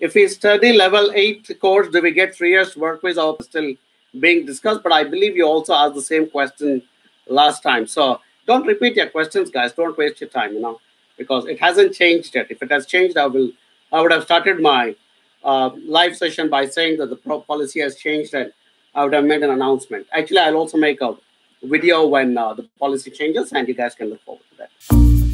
If we study level 8 course, do we get 3 years work visa? Or still being discussed, but I believe you also asked the same question last time. So don't repeat your questions, guys. Don't waste your time, because it hasn't changed yet. If it has changed, I would have started my live session by saying that the policy has changed, and I would have made an announcement. Actually, I'll also make a video when the policy changes, and you guys can look forward to that.